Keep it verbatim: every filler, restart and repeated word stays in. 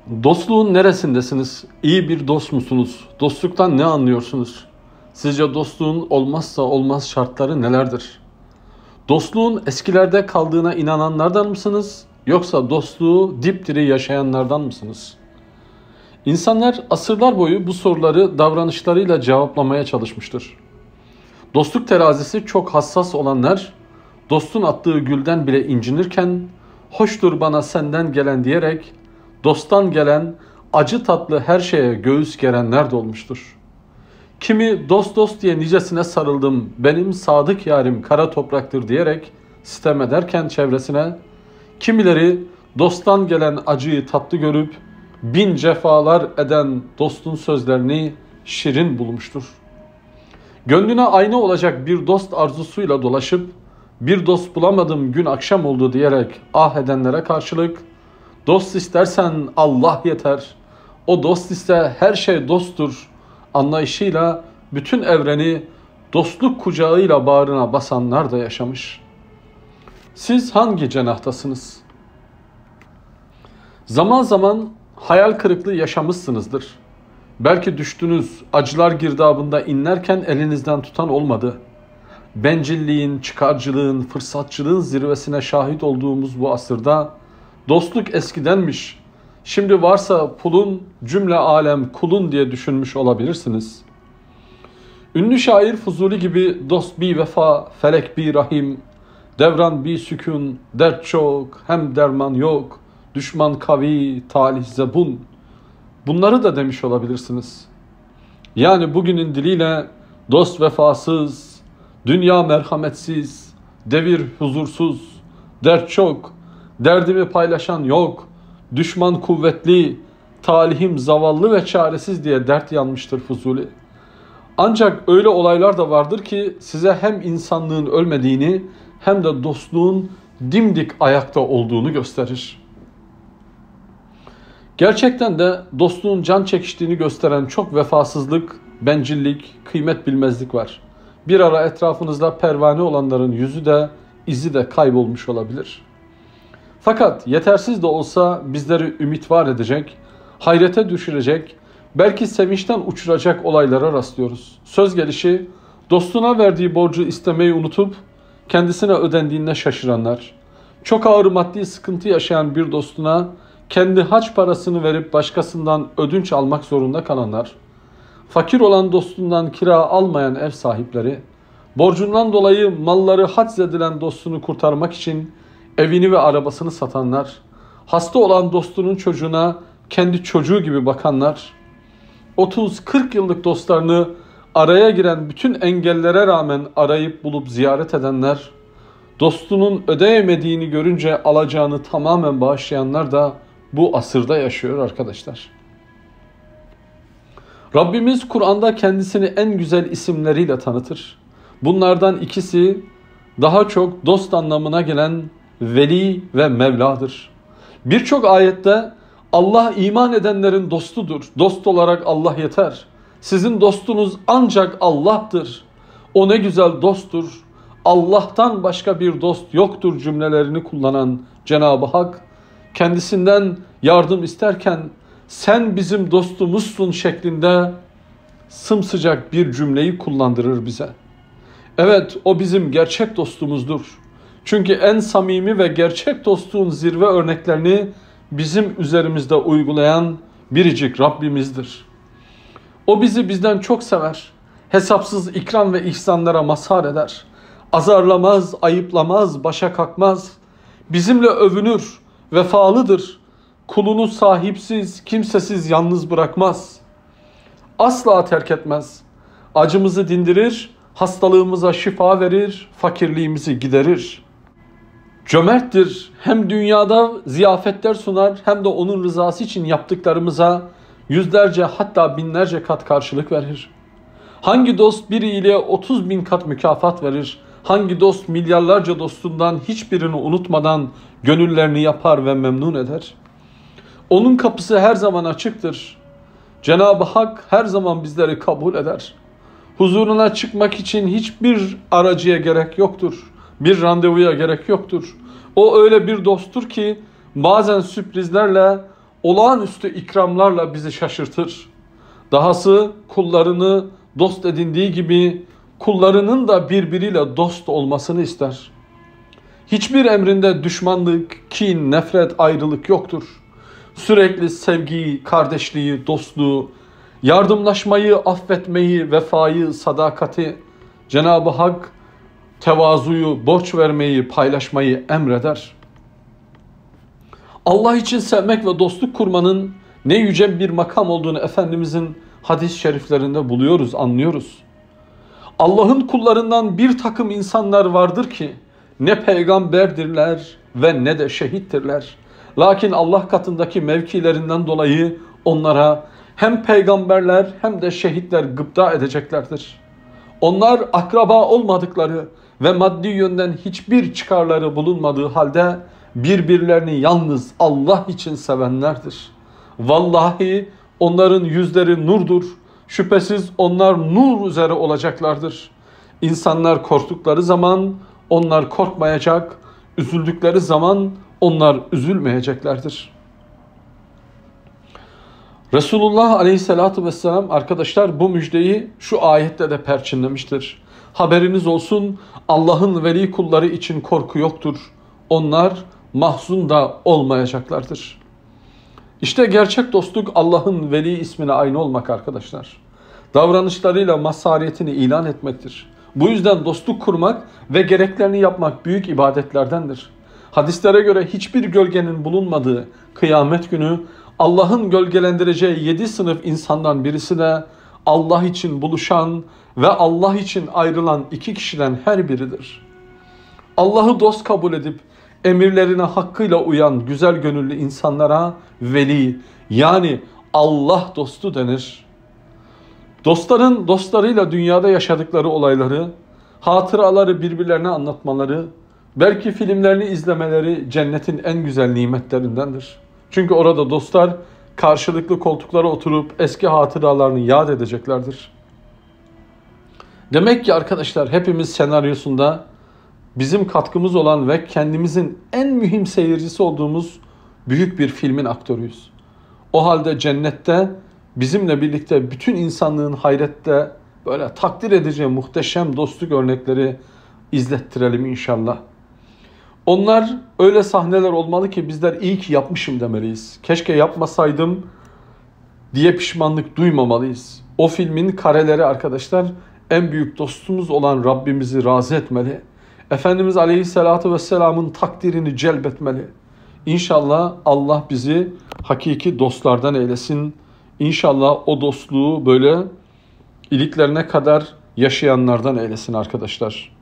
Dostluğun neresindesiniz? İyi bir dost musunuz? Dostluktan ne anlıyorsunuz? Sizce dostluğun olmazsa olmaz şartları nelerdir? Dostluğun eskilerde kaldığına inananlardan mısınız? Yoksa dostluğu dipdiri yaşayanlardan mısınız? İnsanlar asırlar boyu bu soruları davranışlarıyla cevaplamaya çalışmıştır. Dostluk terazisi çok hassas olanlar, dostun attığı gülden bile incinirken, hoştur bana senden gelen diyerek, dosttan gelen acı tatlı her şeye göğüs gerenler de olmuştur. Kimi dost dost diye nicesine sarıldım, benim sadık yarim kara topraktır diyerek sitem ederken çevresine, kimileri dosttan gelen acıyı tatlı görüp bin cefalar eden dostun sözlerini şirin bulmuştur. Gönlüne ayna olacak bir dost arzusuyla dolaşıp bir dost bulamadım gün akşam oldu diyerek ah edenlere karşılık, dost istersen Allah yeter, o dost ise her şey dosttur anlayışıyla bütün evreni dostluk kucağıyla bağrına basanlar da yaşamış. Siz hangi cenahtasınız? Zaman zaman hayal kırıklığı yaşamışsınızdır. Belki düştünüz, acılar girdabında inlerken elinizden tutan olmadı. Bencilliğin, çıkarcılığın, fırsatçılığın zirvesine şahit olduğumuz bu asırda dostluk eskidenmiş, şimdi varsa pulun, cümle alem kulun diye düşünmüş olabilirsiniz. Ünlü şair Fuzuli gibi dost bi vefa, felek bi rahim, devran bi sükun, dert çok, hem derman yok, düşman kavi, talih zebun. Bunları da demiş olabilirsiniz. Yani bugünün diliyle dost vefasız, dünya merhametsiz, devir huzursuz, dert çok, derdimi paylaşan yok, düşman kuvvetli, talihim zavallı ve çaresiz diye dert yanmıştır Fuzuli. Ancak öyle olaylar da vardır ki size hem insanlığın ölmediğini hem de dostluğun dimdik ayakta olduğunu gösterir. Gerçekten de dostluğun can çekiştiğini gösteren çok vefasızlık, bencillik, kıymet bilmezlik var. Bir ara etrafınızda pervane olanların yüzü de, izi de kaybolmuş olabilir. Fakat yetersiz de olsa bizleri ümit var edecek, hayrete düşürecek, belki sevinçten uçuracak olaylara rastlıyoruz. Söz gelişi, dostuna verdiği borcu istemeyi unutup, kendisine ödendiğine şaşıranlar, çok ağır maddi sıkıntı yaşayan bir dostuna, kendi haç parasını verip başkasından ödünç almak zorunda kalanlar, fakir olan dostundan kira almayan ev sahipleri, borcundan dolayı malları haczedilen dostunu kurtarmak için evini ve arabasını satanlar, hasta olan dostunun çocuğuna kendi çocuğu gibi bakanlar, otuz kırk yıllık dostlarını araya giren bütün engellere rağmen arayıp bulup ziyaret edenler, dostunun ödeyemediğini görünce alacağını tamamen bağışlayanlar da bu asırda yaşıyor arkadaşlar. Rabbimiz Kur'an'da kendisini en güzel isimleriyle tanıtır. Bunlardan ikisi daha çok dost anlamına gelen Veli ve Mevla'dır. Birçok ayette Allah iman edenlerin dostudur. Dost olarak Allah yeter. Sizin dostunuz ancak Allah'tır. O ne güzel dosttur. Allah'tan başka bir dost yoktur cümlelerini kullanan Cenab-ı Hak, kendisinden yardım isterken sen bizim dostumuzsun şeklinde sımsıcak bir cümleyi kullandırır bize. Evet, o bizim gerçek dostumuzdur. Çünkü en samimi ve gerçek dostluğun zirve örneklerini bizim üzerimizde uygulayan biricik Rabbimizdir. O bizi bizden çok sever. Hesapsız ikram ve ihsanlara mazhar eder. Azarlamaz, ayıplamaz, başa kalkmaz. Bizimle övünür, vefalıdır. Kulunu sahipsiz, kimsesiz yalnız bırakmaz. Asla terk etmez. Acımızı dindirir, hastalığımıza şifa verir, fakirliğimizi giderir. Cömerttir. Hem dünyada ziyafetler sunar hem de onun rızası için yaptıklarımıza yüzlerce hatta binlerce kat karşılık verir. Hangi dost bir iyiliğe otuz bin kat mükafat verir? Hangi dost milyarlarca dostundan hiçbirini unutmadan gönüllerini yapar ve memnun eder? Onun kapısı her zaman açıktır. Cenab-ı Hak her zaman bizleri kabul eder. Huzuruna çıkmak için hiçbir aracıya gerek yoktur. Bir randevuya gerek yoktur. O öyle bir dosttur ki bazen sürprizlerle, olağanüstü ikramlarla bizi şaşırtır. Dahası kullarını dost edindiği gibi kullarının da birbiriyle dost olmasını ister. Hiçbir emrinde düşmanlık, kin, nefret, ayrılık yoktur. Sürekli sevgiyi, kardeşliği, dostluğu, yardımlaşmayı, affetmeyi, vefayı, sadakati, Cenab-ı Hak tevazuyu, borç vermeyi, paylaşmayı emreder. Allah için sevmek ve dostluk kurmanın ne yüce bir makam olduğunu Efendimizin hadis-i şeriflerinde buluyoruz, anlıyoruz. Allah'ın kullarından bir takım insanlar vardır ki ne peygamberdirler ve ne de şehittirler. Lakin Allah katındaki mevkilerinden dolayı onlara hem peygamberler hem de şehitler gıpta edeceklerdir. Onlar akraba olmadıkları ve maddi yönden hiçbir çıkarları bulunmadığı halde birbirlerini yalnız Allah için sevenlerdir. Vallahi onların yüzleri nurdur. Şüphesiz onlar nur üzere olacaklardır. İnsanlar korktukları zaman onlar korkmayacak, üzüldükleri zaman onlar üzülmeyeceklerdir. Resulullah Aleyhisselatü Vesselam arkadaşlar bu müjdeyi şu ayette de perçinlemiştir. Haberiniz olsun, Allah'ın veli kulları için korku yoktur. Onlar mahzun da olmayacaklardır. İşte gerçek dostluk Allah'ın veli ismine aynı olmak arkadaşlar. Davranışlarıyla mazhariyetini ilan etmektir. Bu yüzden dostluk kurmak ve gereklerini yapmak büyük ibadetlerdendir. Hadislere göre hiçbir gölgenin bulunmadığı kıyamet günü Allah'ın gölgelendireceği yedi sınıf insandan birisi de Allah için buluşan ve Allah için ayrılan iki kişiden her biridir. Allah'ı dost kabul edip emirlerine hakkıyla uyan güzel gönüllü insanlara veli yani Allah dostu denir. Dostların dostlarıyla dünyada yaşadıkları olayları, hatıraları birbirlerine anlatmaları, belki filmlerini izlemeleri cennetin en güzel nimetlerindendir. Çünkü orada dostlar karşılıklı koltuklara oturup eski hatıralarını yad edeceklerdir. Demek ki arkadaşlar hepimiz senaryosunda bizim katkımız olan ve kendimizin en mühim seyircisi olduğumuz büyük bir filmin aktörüyüz. O halde cennette bizimle birlikte bütün insanlığın hayrette böyle takdir edeceği muhteşem dostluk örnekleri izlettirelim inşallah. Onlar öyle sahneler olmalı ki bizler iyi ki yapmışım demeliyiz. Keşke yapmasaydım diye pişmanlık duymamalıyız. O filmin kareleri arkadaşlar en büyük dostumuz olan Rabbimizi razı etmeli. Efendimiz Aleyhisselatü Vesselam'ın takdirini celbetmeli. İnşallah Allah bizi hakiki dostlardan eylesin. İnşallah o dostluğu böyle iliklerine kadar yaşayanlardan eylesin arkadaşlar.